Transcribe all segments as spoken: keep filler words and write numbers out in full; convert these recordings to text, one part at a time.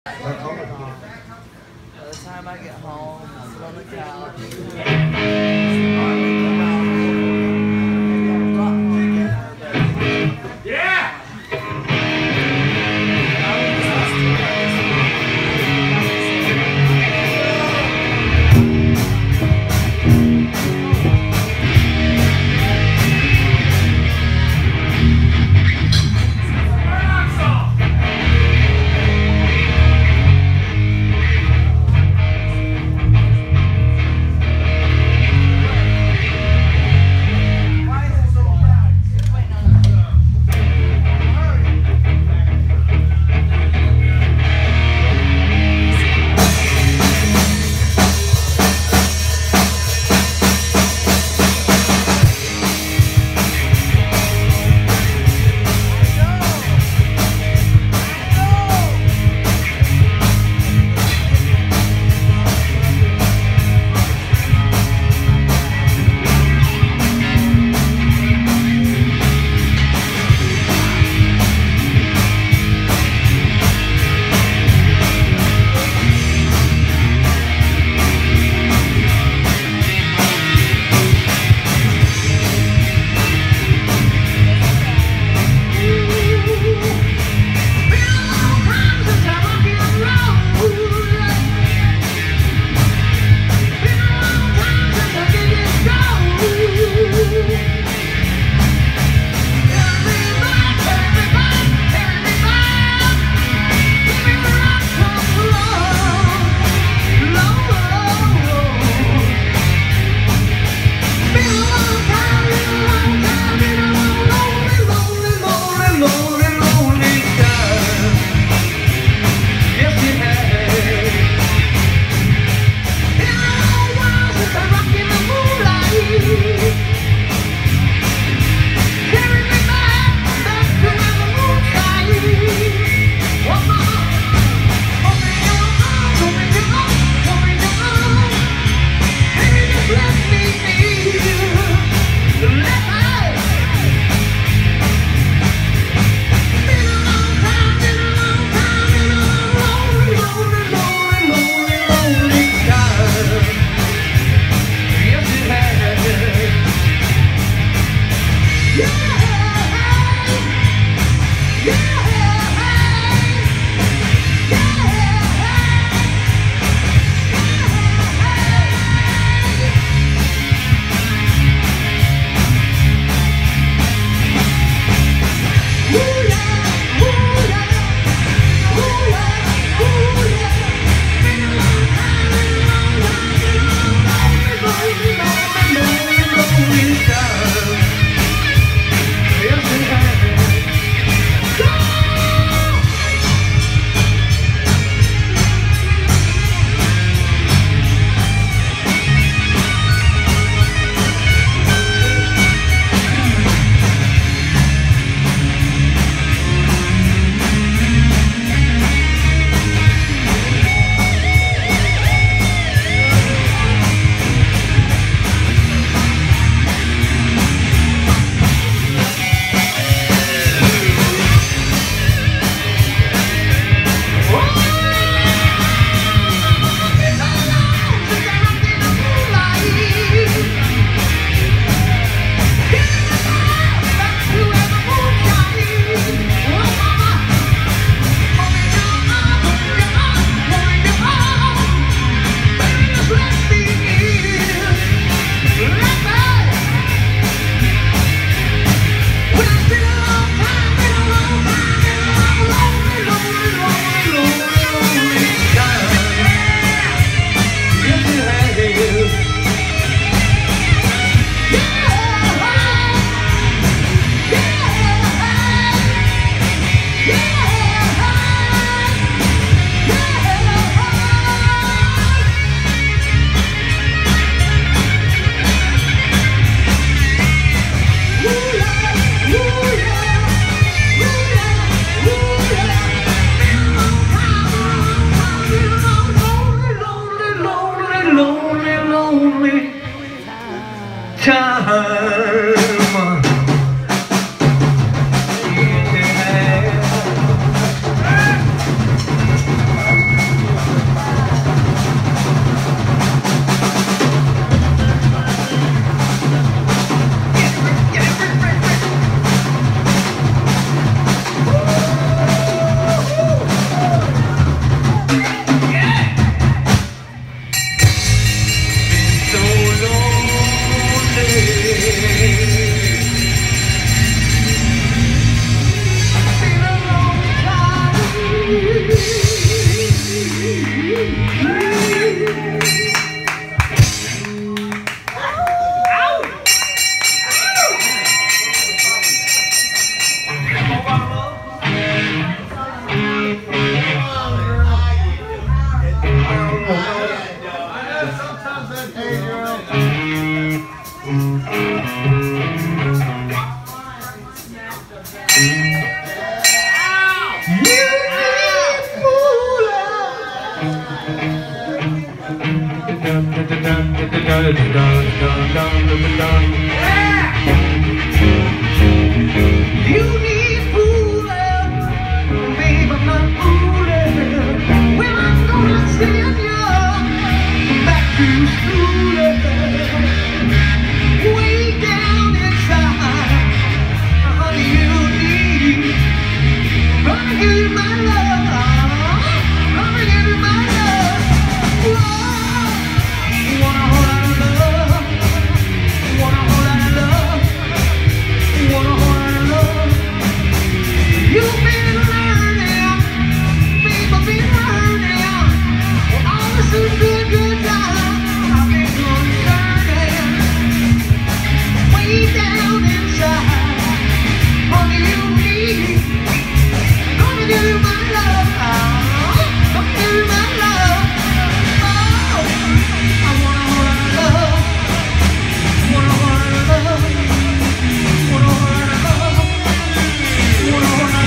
By the time I get home, I sit on the couch. Maybe I'll rock home dinner, but yeah! need fooling, babe, I'm not fooling. Well, I'm gonna send you back to school, way down inside. Honey, you need, gonna give you my love, gonna give you my love. Whoa, want a whole lot of love, want a whole lot of love, want a whole lot of love. You've been learning, babe, I've been learning. Well, all this is good, good time. I've been concerning, way down inside. Honey, you need, gonna give you my love, gonna give you my love. Oh, I want a whole lot of love, want a whole lot of love, want a whole lot of love, want a whole lot of love.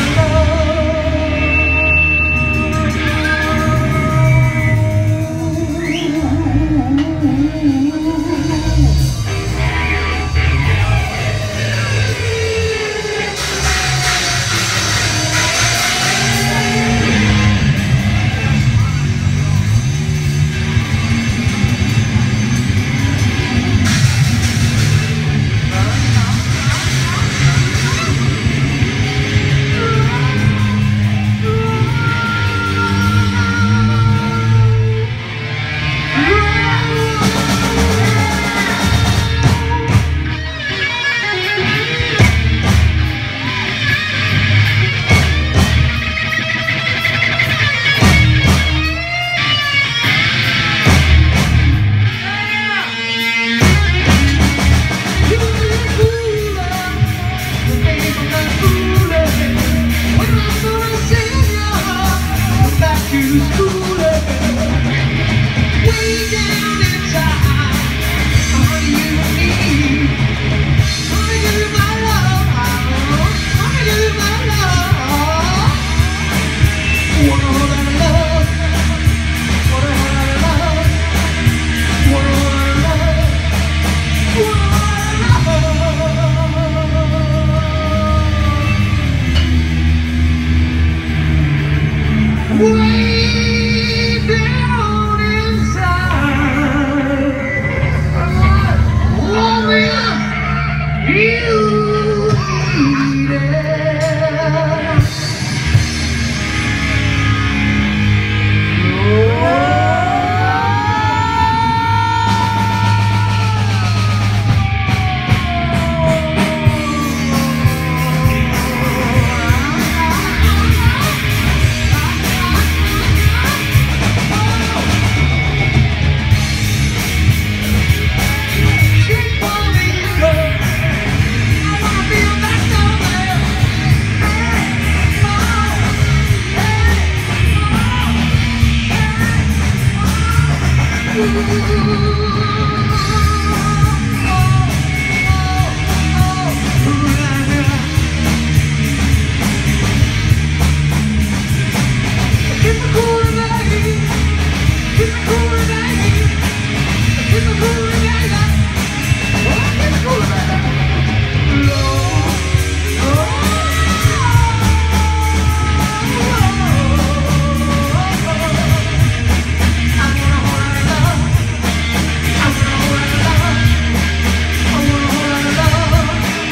Way down inside, woman, you need it.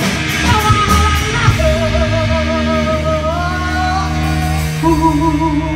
Ooh.